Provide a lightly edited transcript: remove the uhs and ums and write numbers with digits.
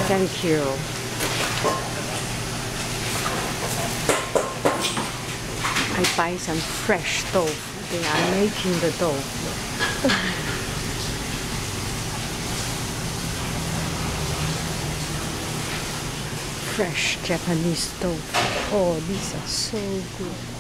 Thank you. I buy some fresh tofu. They are making the tofu. Fresh Japanese tofu. Oh, these are so good.